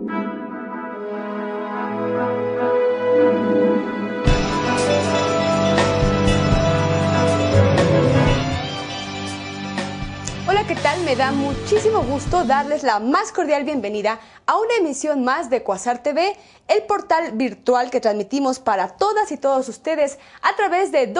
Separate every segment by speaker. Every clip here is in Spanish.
Speaker 1: Hola, ¿qué tal? Me da muchísimo gusto darles la más cordial bienvenida a una emisión más de Quasar TV, el portal virtual que transmitimos para todas y todos ustedes a través de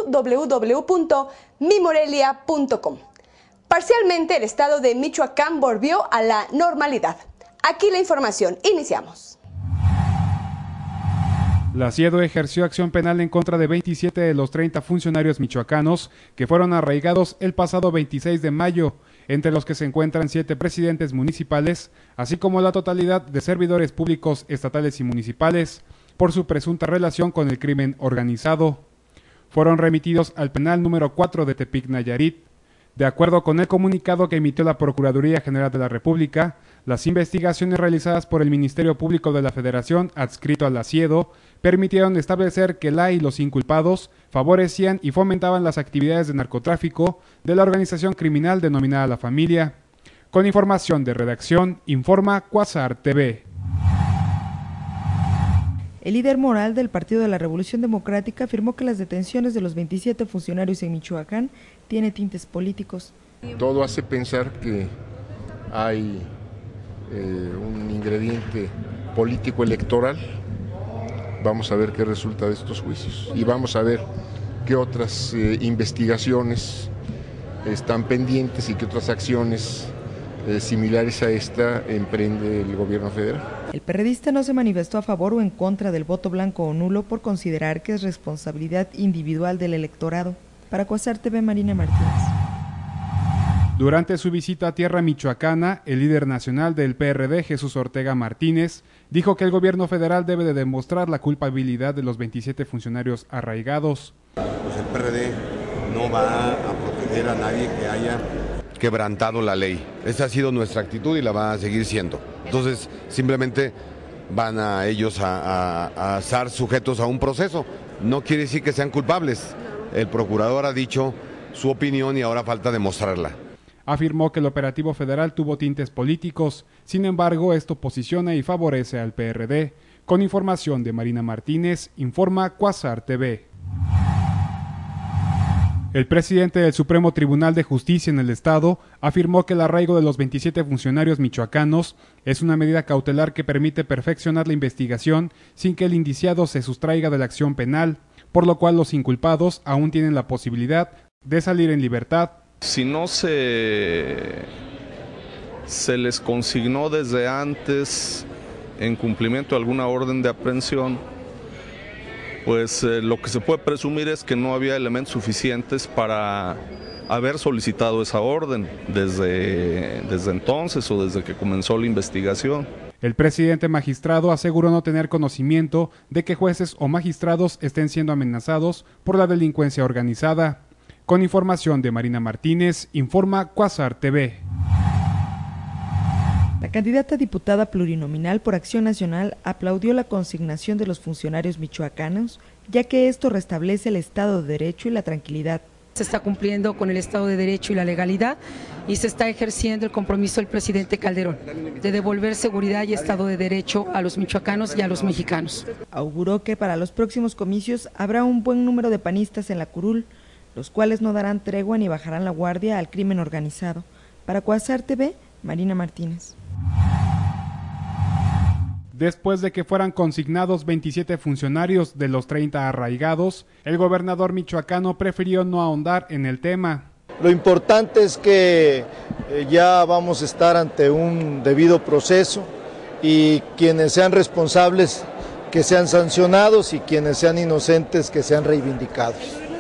Speaker 1: www.mimorelia.com. Parcialmente el estado de Michoacán volvió a la normalidad. Aquí la información. Iniciamos.
Speaker 2: La Siedo ejerció acción penal en contra de 27 de los 30 funcionarios michoacanos que fueron arraigados el pasado 26 de mayo, entre los que se encuentran 7 presidentes municipales, así como la totalidad de servidores públicos estatales y municipales, por su presunta relación con el crimen organizado. Fueron remitidos al penal número 4 de Tepic, Nayarit. De acuerdo con el comunicado que emitió la Procuraduría General de la República, las investigaciones realizadas por el Ministerio Público de la Federación, adscrito a la Siedo, permitieron establecer que la y los inculpados favorecían y fomentaban las actividades de narcotráfico de la organización criminal denominada La Familia. Con información de redacción, informa Quasar TV.
Speaker 3: El líder moral del Partido de la Revolución Democrática afirmó que las detenciones de los 27 funcionarios en Michoacán tiene tintes políticos.
Speaker 4: Todo hace pensar que hay un ingrediente político electoral. Vamos a ver qué resulta de estos juicios y vamos a ver qué otras investigaciones están pendientes y qué otras acciones similares a esta emprende el gobierno federal.
Speaker 3: El perredista no se manifestó a favor o en contra del voto blanco o nulo por considerar que es responsabilidad individual del electorado. Para Quasar TV, Marina Martínez.
Speaker 2: Durante su visita a tierra michoacana, el líder nacional del PRD, Jesús Ortega Martínez, dijo que el gobierno federal debe de demostrar la culpabilidad de los 27 funcionarios arraigados.
Speaker 5: Pues el PRD no va a proteger a nadie que haya quebrantado la ley. Esa ha sido nuestra actitud y la va a seguir siendo. Entonces, simplemente van a ellos a estar sujetos a un proceso. No quiere decir que sean culpables. El procurador ha dicho su opinión y ahora falta demostrarla.
Speaker 2: Afirmó que el operativo federal tuvo tintes políticos, sin embargo, esto posiciona y favorece al PRD. Con información de Marina Martínez, informa Quasar TV. El presidente del Supremo Tribunal de Justicia en el Estado afirmó que el arraigo de los 27 funcionarios michoacanos es una medida cautelar que permite perfeccionar la investigación sin que el indiciado se sustraiga de la acción penal, por lo cual los inculpados aún tienen la posibilidad de salir en libertad.
Speaker 6: Si no se les consignó desde antes en cumplimiento de alguna orden de aprehensión, pues lo que se puede presumir es que no había elementos suficientes para haber solicitado esa orden desde entonces o desde que comenzó la investigación.
Speaker 2: El presidente magistrado aseguró no tener conocimiento de que jueces o magistrados estén siendo amenazados por la delincuencia organizada. Con información de Marina Martínez, informa Quasar TV.
Speaker 3: La candidata diputada plurinominal por Acción Nacional aplaudió la consignación de los funcionarios michoacanos, ya que esto restablece el Estado de Derecho y la tranquilidad.
Speaker 7: Se está cumpliendo con el Estado de Derecho y la legalidad y se está ejerciendo el compromiso del presidente Calderón de devolver seguridad y Estado de Derecho a los michoacanos y a los mexicanos.
Speaker 3: Auguró que para los próximos comicios habrá un buen número de panistas en la curul, los cuales no darán tregua ni bajarán la guardia al crimen organizado. Para Quasar TV, Marina Martínez.
Speaker 2: Después de que fueran consignados 27 funcionarios de los 30 arraigados, el gobernador michoacano prefirió no ahondar en el tema.
Speaker 8: Lo importante es que ya vamos a estar ante un debido proceso y quienes sean responsables que sean sancionados y quienes sean inocentes que sean reivindicados.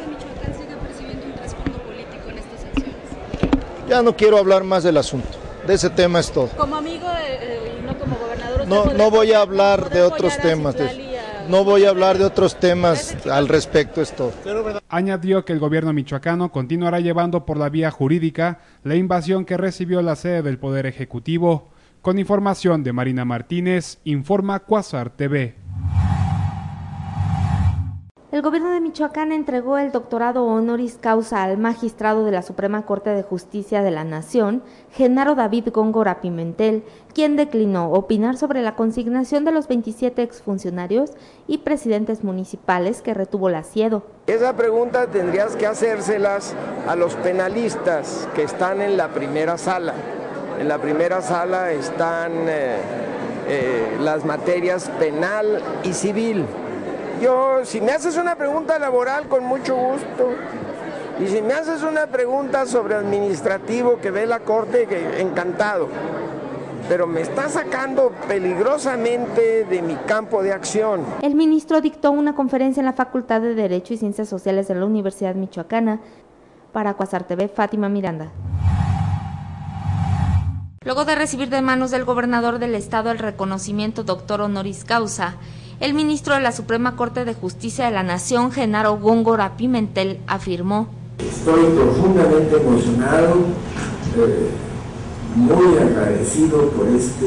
Speaker 8: Ya no quiero hablar más del asunto, de ese tema es todo.
Speaker 9: Como amigo y no como gobernador.
Speaker 8: No voy a hablar de otros temas. No voy a hablar de otros temas al respecto, es todo.
Speaker 2: Añadió que el gobierno michoacano continuará llevando por la vía jurídica la invasión que recibió la sede del Poder Ejecutivo. Con información de Marina Martínez, informa Quasar TV.
Speaker 10: El El gobierno de Michoacán entregó el doctorado honoris causa al magistrado de la Suprema Corte de Justicia de la Nación, Genaro David Góngora Pimentel, quien declinó opinar sobre la consignación de los 27 exfuncionarios y presidentes municipales que retuvo la Siedo.
Speaker 11: Esa pregunta tendrías que hacérselas a los penalistas que están en la primera sala. En la primera sala están las materias penal y civil. Yo, si me haces una pregunta laboral, con mucho gusto. Y si me haces una pregunta sobre administrativo que ve la Corte, encantado. Pero me está sacando peligrosamente de mi campo de acción.
Speaker 10: El ministro dictó una conferencia en la Facultad de Derecho y Ciencias Sociales de la Universidad Michoacana. Para Cuasar TV, Fátima Miranda. Luego de recibir de manos del gobernador del estado el reconocimiento doctor honoris causa, el ministro de la Suprema Corte de Justicia de la Nación, Genaro Góngora Pimentel, afirmó:
Speaker 12: estoy profundamente emocionado, muy agradecido por este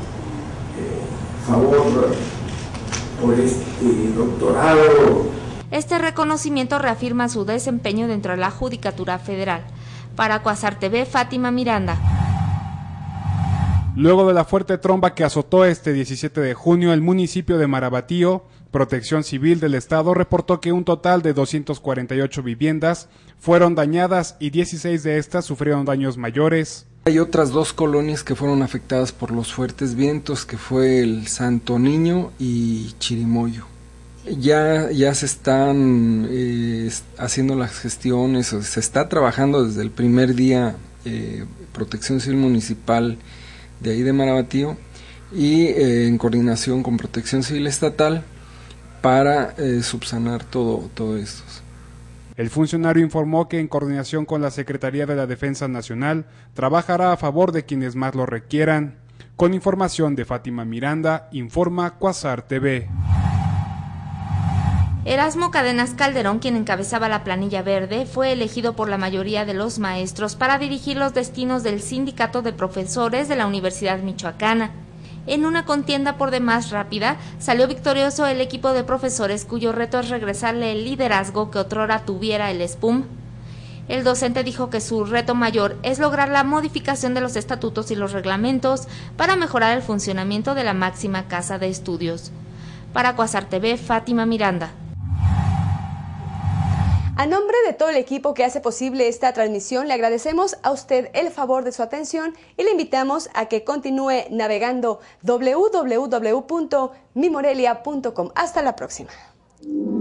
Speaker 12: favor, por este doctorado.
Speaker 10: Este reconocimiento reafirma su desempeño dentro de la Judicatura Federal. Para Cuasar TV, Fátima Miranda.
Speaker 2: Luego de la fuerte tromba que azotó este 17 de junio, el municipio de Marabatío, Protección Civil del Estado reportó que un total de 248 viviendas fueron dañadas y 16 de estas sufrieron daños mayores.
Speaker 13: Hay otras 2 colonias que fueron afectadas por los fuertes vientos, que fue el Santo Niño y Chirimoyo. Ya se están haciendo las gestiones, se está trabajando desde el primer día Protección Civil Municipal de ahí de Marabatío y en coordinación con Protección Civil Estatal para subsanar todo esto.
Speaker 2: El funcionario informó que en coordinación con la Secretaría de la Defensa Nacional trabajará a favor de quienes más lo requieran. Con información de Fátima Miranda, informa Cuasar TV.
Speaker 10: Erasmo Cadenas Calderón, quien encabezaba la planilla verde, fue elegido por la mayoría de los maestros para dirigir los destinos del Sindicato de Profesores de la Universidad Michoacana. En una contienda por demás rápida, salió victorioso el equipo de profesores cuyo reto es regresarle el liderazgo que otrora tuviera el SPUM. El docente dijo que su reto mayor es lograr la modificación de los estatutos y los reglamentos para mejorar el funcionamiento de la máxima casa de estudios. Para Cuasar TV, Fátima Miranda.
Speaker 1: A nombre de todo el equipo que hace posible esta transmisión, le agradecemos a usted el favor de su atención y le invitamos a que continúe navegando www.mimorelia.com. Hasta la próxima.